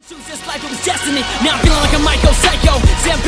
Choose this life, it was destiny. Now I'm feeling like a Michael Psycho.